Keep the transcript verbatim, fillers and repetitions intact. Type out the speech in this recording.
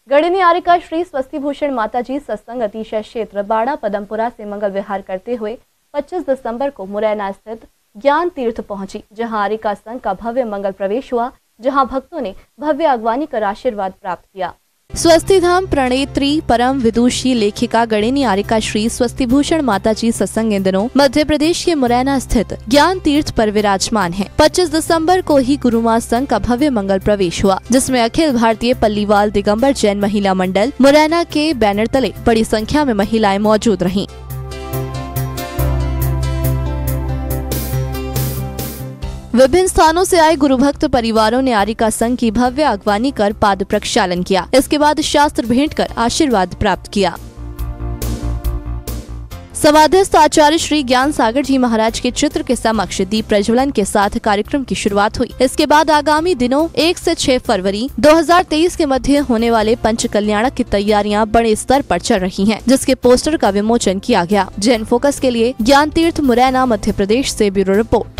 गढ़ी आरिका श्री स्वस्तिभूषण माताजी सत्संग अतिशय क्षेत्र बाड़ा पदमपुरा से मंगल विहार करते हुए पच्चीस दिसंबर को मुरैना स्थित ज्ञान तीर्थ पहुंची, जहां आरिका संघ का भव्य मंगल प्रवेश हुआ, जहां भक्तों ने भव्य अगवानी कर आशीर्वाद प्राप्त किया। स्वस्ति धाम प्रणेत्री परम विदुषी लेखिका गढ़ी आरिका श्री स्वस्तिभूषण माताजी सत्संग इन दिनों मध्य प्रदेश के मुरैना स्थित ज्ञान तीर्थ पर विराजमान है। पच्चीस दिसंबर को ही गुरुमा संघ का भव्य मंगल प्रवेश हुआ, जिसमें अखिल भारतीय पल्लीवाल दिगंबर जैन महिला मंडल मुरैना के बैनर तले बड़ी संख्या में महिलाएं मौजूद रहीं। विभिन्न स्थानों से आए गुरु भक्त परिवारों ने आरिका संघ की भव्य अगवानी कर पाद प्रक्षालन किया। इसके बाद शास्त्र भेंट कर आशीर्वाद प्राप्त किया। समाधिस्थ आचार्य श्री ज्ञान सागर जी महाराज के चित्र के समक्ष दीप प्रज्वलन के साथ कार्यक्रम की शुरुआत हुई। इसके बाद आगामी दिनों एक से छह फरवरी दो हज़ार तेईस के मध्य होने वाले पंच कल्याणक की तैयारियां बड़े स्तर पर चल रही हैं, जिसके पोस्टर का विमोचन किया गया। जैन फोकस के लिए ज्ञान तीर्थ मुरैना मध्य प्रदेश से ब्यूरो रिपोर्ट।